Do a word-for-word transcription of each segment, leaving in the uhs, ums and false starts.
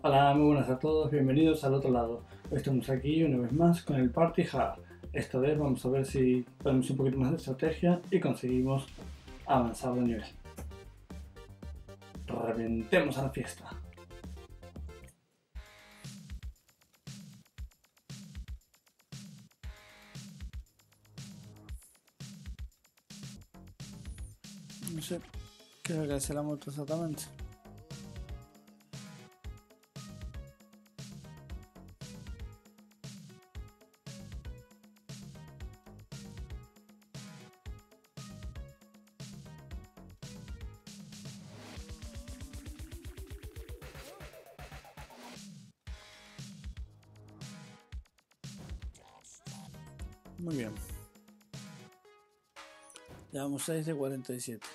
Hola, muy buenas a todos, bienvenidos al otro lado. Hoy estamos aquí una vez más con el Party Hard. Esta vez vamos a ver si ponemos un poquito más de estrategia y conseguimos avanzar de nivel. Reventemos a la fiesta. No sé qué es lo que hace la moto exactamente. Muy bien. Llevamos seis de cuarenta y siete.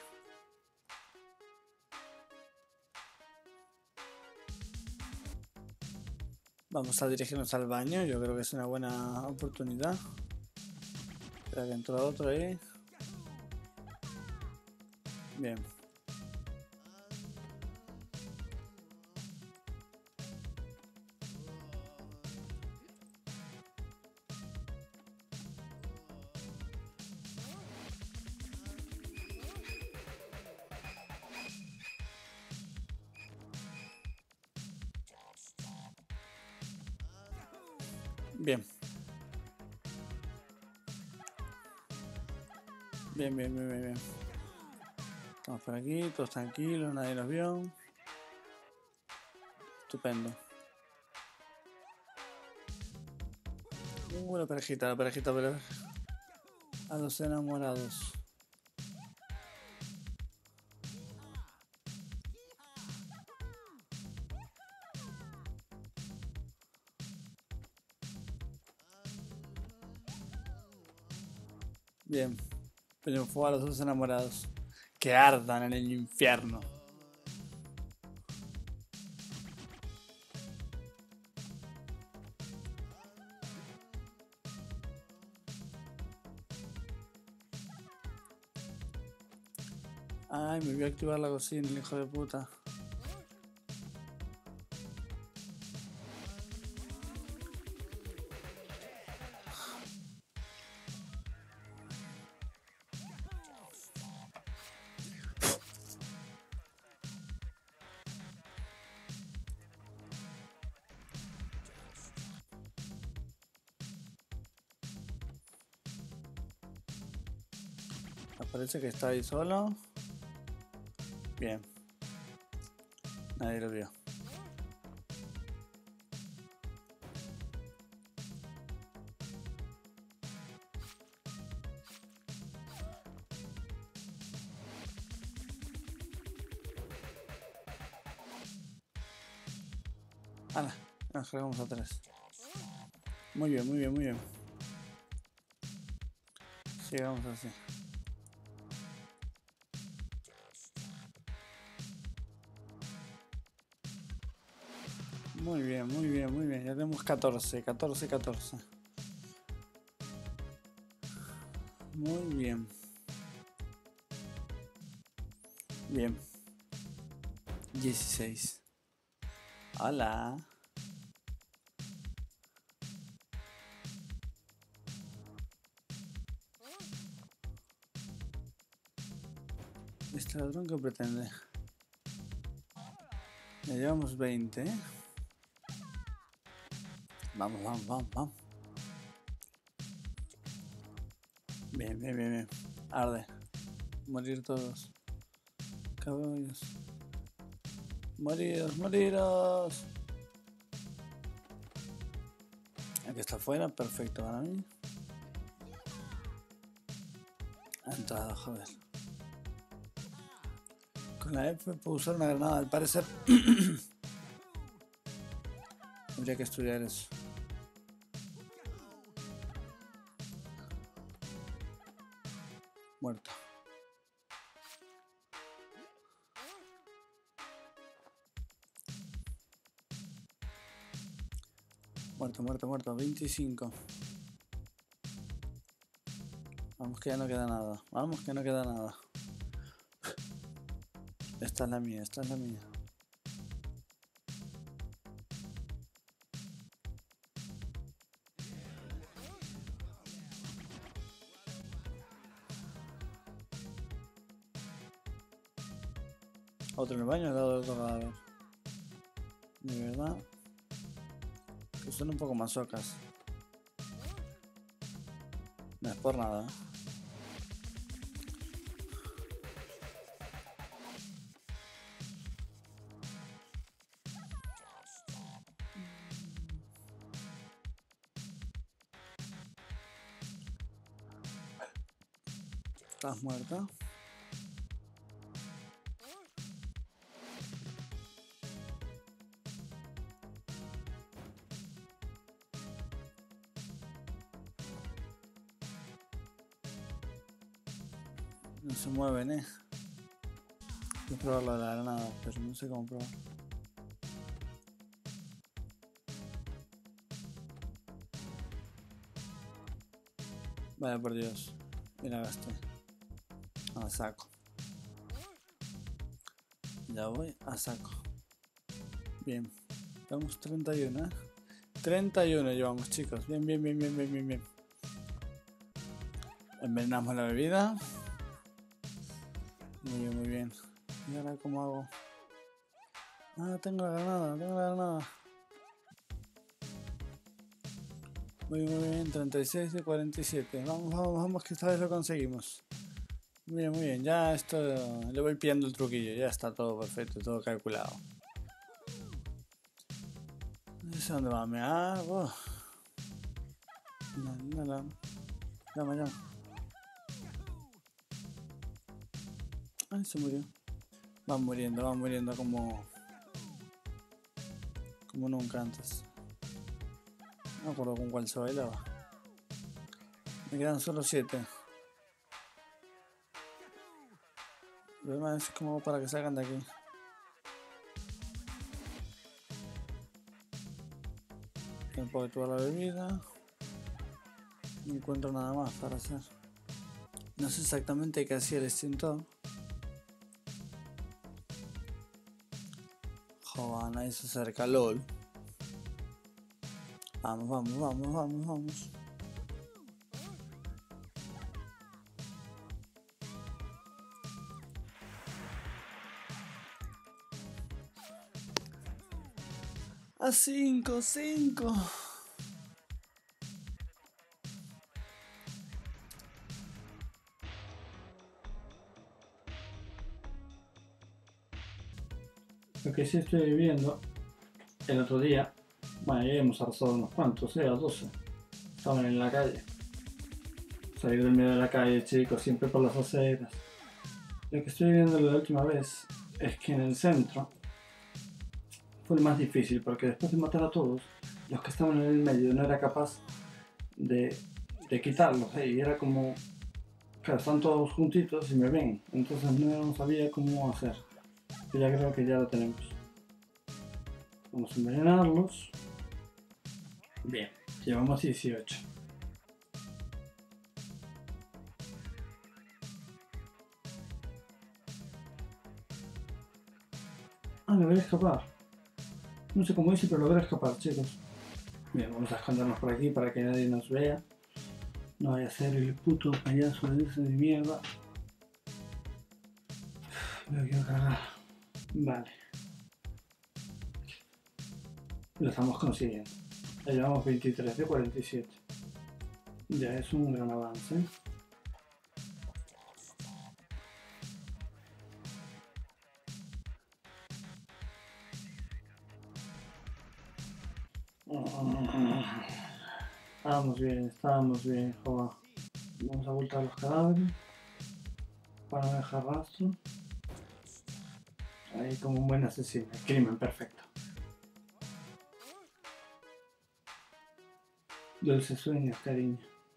Vamos a dirigirnos al baño, yo creo que es una buena oportunidad. Espera que entró otro ahí. Bien. Bien. Bien, bien, bien, bien, bien. Estamos por aquí, todos tranquilos, nadie nos vio. Estupendo. Uh, la parejita, la parejita, pero a los enamorados. Bien. Pero fuego a los dos enamorados. Que ardan en el infierno. Ay, me voy a activar la cocina, el hijo de puta. Me parece que está ahí solo. Bien. Nadie lo vio. Ala, nos cargamos a tres. Muy bien, muy bien, muy bien. Sigamos así. Muy bien, muy bien, muy bien. Ya tenemos catorce, catorce, catorce. Muy bien. Bien. dieciséis. Hola. ¿Este ladrón qué pretende? Ya llevamos veinte, ¿eh? Vamos, vamos, vamos, vamos. Bien, bien, bien, bien. Arde. Morir todos. Caballos. Moriros, moriros. Aquí está afuera, perfecto para mí. Ha entrado, joder. Con la F puedo usar una granada, al parecer. Tendría que estudiar eso. Muerto. Muerto, muerto, muerto. veinticinco. Vamos que ya no queda nada. Vamos que no queda nada. Esta es la mía, esta es la mía. Otro en el baño al lado del otro cadáver. De verdad. Que son un poco masocas. No es por nada. ¿Estás muerta? No se mueven, eh. Voy a probar la de la granada, pero no sé cómo probar. Vaya por Dios. Mira, gasté. A saco. Ya voy a saco. Bien. Llevamos treinta y uno, ¿eh? treinta y uno llevamos, chicos. Bien, bien, bien, bien, bien, bien, bien. Envenenamos la bebida. Muy bien, muy bien. ¿Y ahora cómo hago? Ah, tengo la granada, tengo la granada. Muy bien, muy bien. treinta y seis de cuarenta y siete. Vamos, vamos, vamos, que esta vez lo conseguimos. Muy bien, muy bien. Ya esto le voy pillando el truquillo. Ya está todo perfecto, todo calculado. No sé dónde va a mear. Oh. No, no, no. Llama, llama. Ay, se murió. Van muriendo, van muriendo como... Como nunca antes. No me acuerdo con cuál se bailaba. Me quedan solo siete. Lo demás es como para que salgan de aquí. Tiempo de toda la bebida. No encuentro nada más para hacer. No sé exactamente qué hacía el extintor. Joder, nadie se acerca, lol. Vamos, vamos, vamos, vamos, vamos. A cinco, cinco. Lo que sí estoy viviendo el otro día, bueno, ya hemos arrasado unos cuantos, eh, a doce. Estaban en la calle. Salir del medio de la calle, chicos, siempre por las aceras. Lo que estoy viendo la última vez es que en el centro fue lo más difícil, porque después de matar a todos, los que estaban en el medio no era capaz de, de quitarlos, ¿eh? Y era como, claro, están todos juntitos y me ven, entonces no sabía cómo hacer. Pero ya creo que ya lo tenemos. Vamos a envenenarlos. Bien, llevamos dieciocho. Ah, logré escapar. No sé cómo hice, pero logré escapar, chicos. Bien, vamos a escondernos por aquí para que nadie nos vea. No vaya a ser el puto payaso de ese de mierda. Me quiero cargar. Vale. Lo estamos consiguiendo. Ya llevamos veintitrés de cuarenta y siete. Ya es un gran avance. Estábamos bien, estábamos bien, joder. Vamos a voltar los cadáveres para no dejar rastro. Ahí como un buen asesino, crimen perfecto. Dulces sueños, cariño.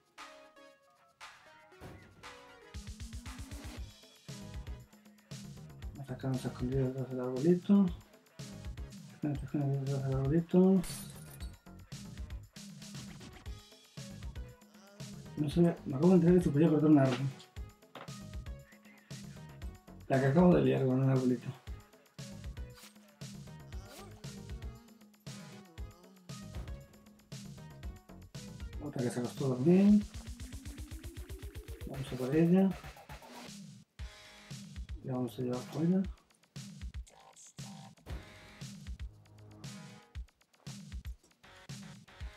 Acá nos escondido detrás del arbolito. Nos escondido detrás del arbolito. No sé, me acabo de enterar que se podía cortar un árbol. La que acabo de liar con un arbolito. Otra que se acostó a dormir. Vamos a por ella. La vamos a llevar fuera.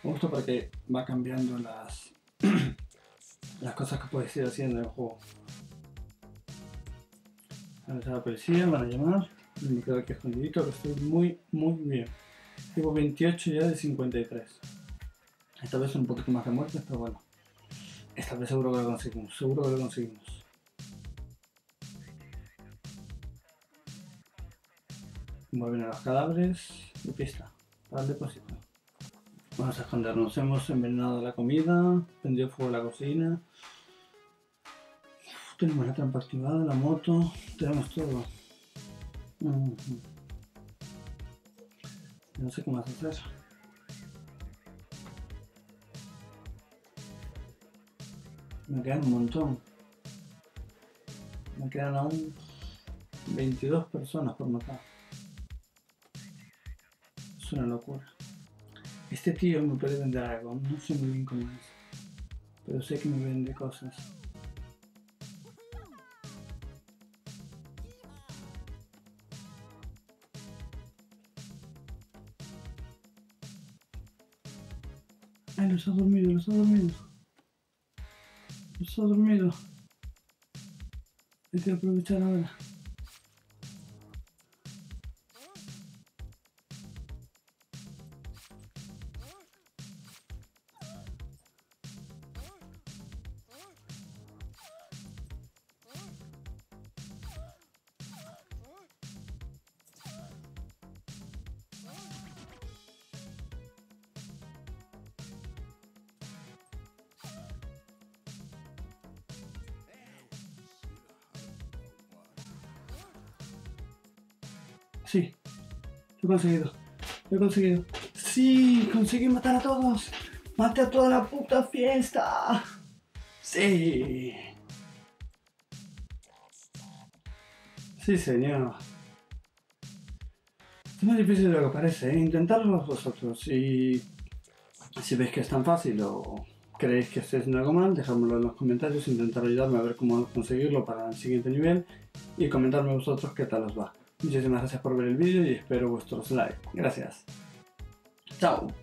Me gusta porque va cambiando las, las cosas que puedes ir haciendo en el juego. A ver, a la policía, me van a llamar. Me quedo aquí escondidito, que estoy muy, muy bien. Llevo veintiocho ya de cincuenta y tres. Esta vez un poquito más de muertes, pero bueno. Esta vez seguro que lo conseguimos, seguro que lo conseguimos. Mueven a los cadáveres y pista para el depósito. Vamos a escondernos. Hemos envenenado la comida, prendido fuego la cocina. Uf, tenemos la trampa activada, la moto, tenemos todo. Uh-huh. No sé qué más hacer. Me quedan un montón. Me quedan aún veintidós personas por matar. Es una locura. Este tío me puede vender algo, no sé muy bien cómo es, pero sé que me vende cosas. Ay, los ha dormido, los ha dormido. Los ha dormido. Hay que aprovechar ahora. Sí, lo he conseguido, lo he conseguido. Sí, conseguí matar a todos. Maté a toda la puta fiesta. Sí. Sí, señor. Es más difícil de lo que parece, ¿eh? Intentadlo vosotros y si veis que es tan fácil o creéis que estáis haciendo algo mal, dejadmelo en los comentarios, intentar ayudarme a ver cómo conseguirlo para el siguiente nivel y comentarme vosotros qué tal os va. Muchísimas gracias por ver el vídeo y espero vuestros likes. Gracias. Chao.